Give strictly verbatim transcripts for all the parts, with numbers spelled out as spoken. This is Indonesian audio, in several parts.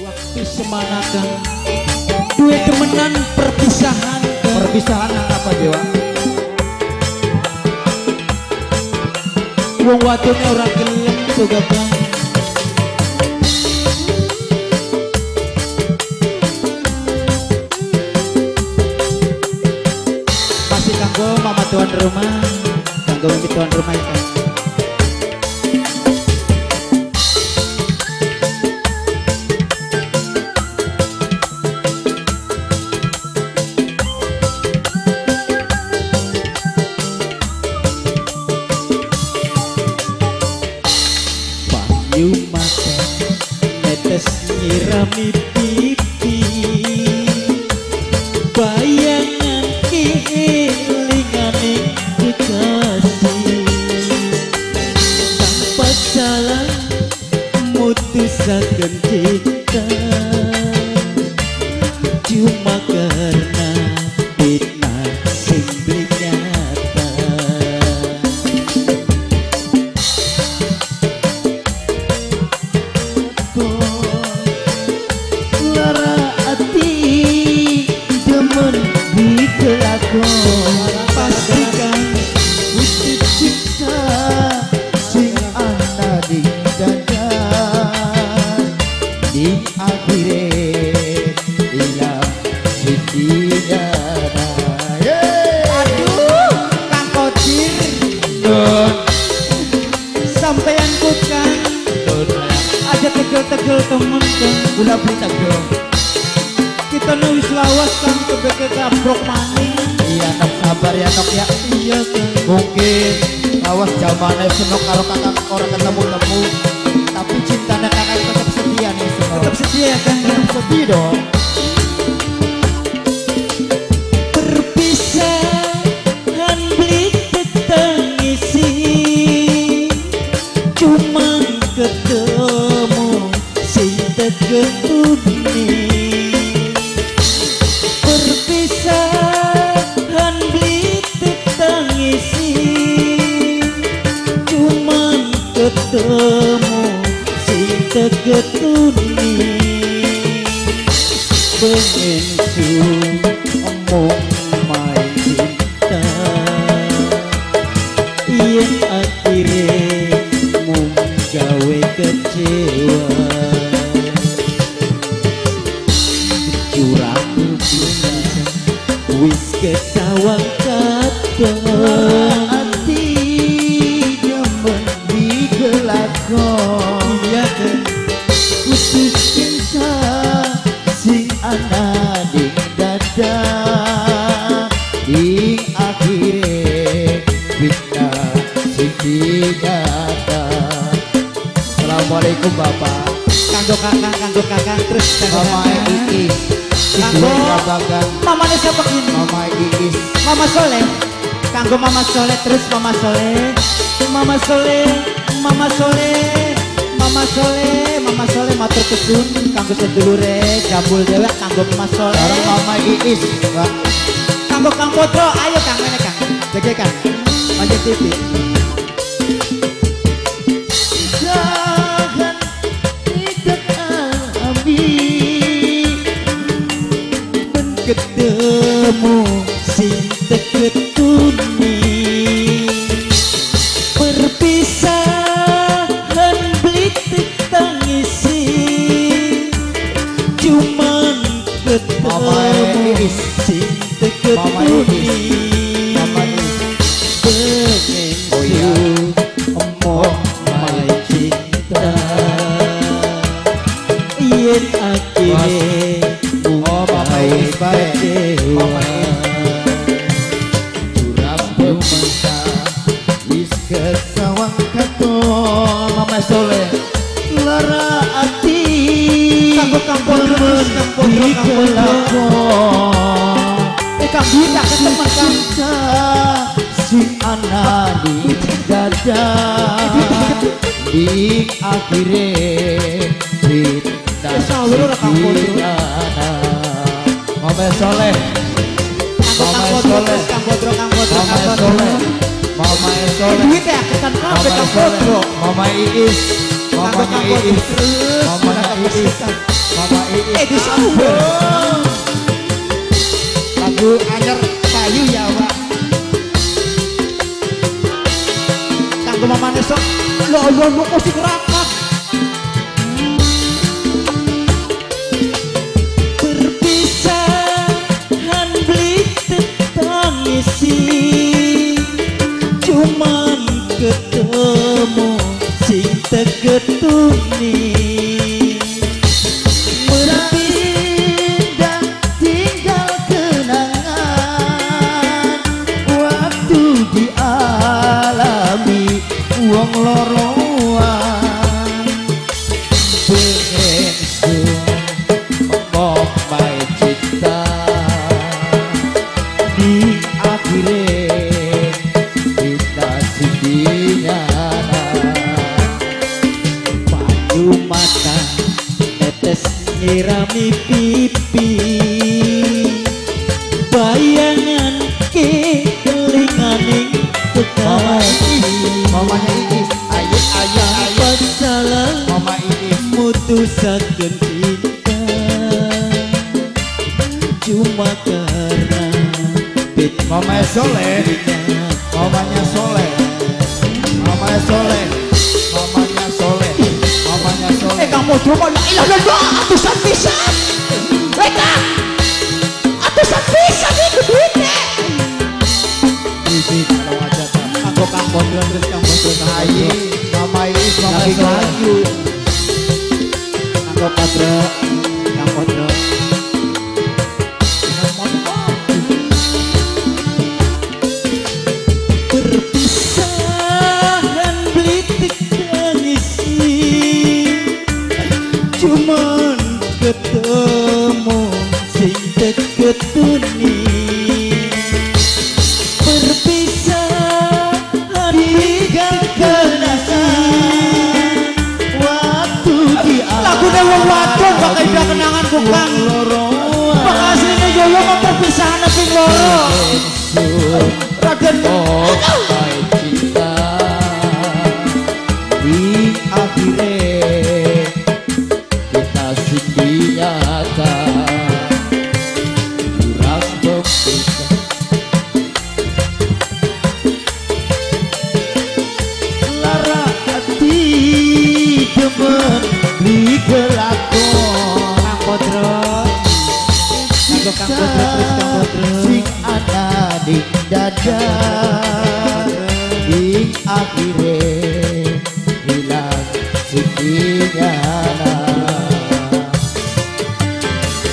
Waktu semanakan dua temenan perpisahan Perpisahan apa Dewa? wong wadone ora gelem juga bang. Masih kanggo mama tuan rumah, kanggo mimi tuan rumah itu. Payu mata netes nyirami pipi, bayangan keelingane kekasih, tanpa salah mutusaken cinta, cuma karena fitnah sing nyata. Lara hati demen dikelakon, pastikan Wujud cinta sing ana di dada, di akhire ilang siji dada. aduh Kang Kodir Don, sampeyan bukan don, ada tegel-tegel temen kan gula beli tegel. kita nulis lawas kan kebeke kabrok maning. Iya nok sabar ya nok ya. Iya kan Mungkin awas zamannya senok kalau kakak orang ketemu-temu, tapi cintanya kakak tetap setia nih senok. tetap setia ya kan Tetap setia dong. perpisahan beli tetangisi, cuma ketemu si teketuni. Perpisahan beli tetangisi, cuma ketemu si teketuni. Pengen ku omong main cinta, yang akhirnya mung gawe kecewa. Curang bisa wis kesawang kadang, Hati demen digelakon, iya kan putus cinta sing ana di dada, di akhire kita siji dada. Assalamualaikum Bapak. kanggo kakang kanggo kakang terus kanggo Mama kakang. Iis, Kanggo Babagan, mamane siapa ini? Mama Iis. Mama Soleh, kanggo Mama Soleh terus Mama Soleh, Mama Soleh, Mama Soleh, Mama Soleh, Mama Soleh matur kesun kanggo sedulure jambul dewek kanggo Mama Soleh, Sekarang Mama Iis, Pak. kanggo Kang Podro, ayo Kang ngene Kang, jege Kang, maju T V. Jangan tidak alami, Ketemu si teketuni, perpisahan beli tetangisi, cuman Mama ketemu Iis. si Mama teketuni. Mama Iis. Pengen Oh iya. ku omong main cinta, yen akhirnya Oh, Mama Iis baik. Mama Iis. Curang pemesa, wis kesawang katon. Mama Soleh. Lara hati Kanggo Kang Podro terus Kang Podro Kang Podro. dikelakon, Eh Kang Bita ketemu Kang. cinta si ana di dada, di akhire kita Eh, sahur ora Kang Podro. sediana. Mama Soleh, Kanggo Kang Mama Podro Soleh. terus Kang Podro Kang Podro Mama Kang Podro. Soleh, Mama Eh Soleh, duit ya kesan kabeh Mama Kang Soleh, Podro. Mama Iis, mamanya Kanggo Iis, terus mamanya Iis, mama Iis. Eh disambut. Lagu anyar payu ya Pak. Kanggo mamane sok. Lho lho lho musik rapat. Perpisahan blitet tangisi, cuman ketemu sing tegetuni. Berpindah tinggal kenangan, waktu dialami wong loroan. Berensung omong bae cita di akhirnya kita sidinya. Payu mata tetes nyirami pipi, bayangan ke kelinganing kekasih. Mamanya Iis, ayo ayo ayo. Salah Mama Iis, mutusakeun cinta cuma karena beda Mama Soleh, mamanya Soleh, mamanya Soleh, mamanya Soleh, mamanya Soleh. Eh kamu cuma la ilah ilah atusan pisan. Eta atusan pisan itu duitnya. Bibi kalau aja tak. Aku Kang Bodron terus Kang Bodron Ayi, Mama Iis, Mama lagi Soleh. maju. Kang Bodron, Kang Bodron. Perpisahan blitik tangisi, cuman ketemu sing teketuni. Perpisahan tinggal kenangan, Waktu dialami lagu wong wadon pakai ida kenangan bukan bak aslinya Yoyo mah perpisahan ping loro. Raden Oh, baik cinta di akhirnya kita sendiri nyata kurang berpisah. Lara hati demen di kelakon Kang Bodron. Kanggo Kang Bodron terus Kang Bodron. sing ana di dada di akhirnya hilang sikinya.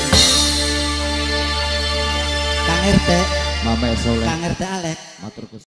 Kang R T, Mama Soleh Kang R T Alek. matur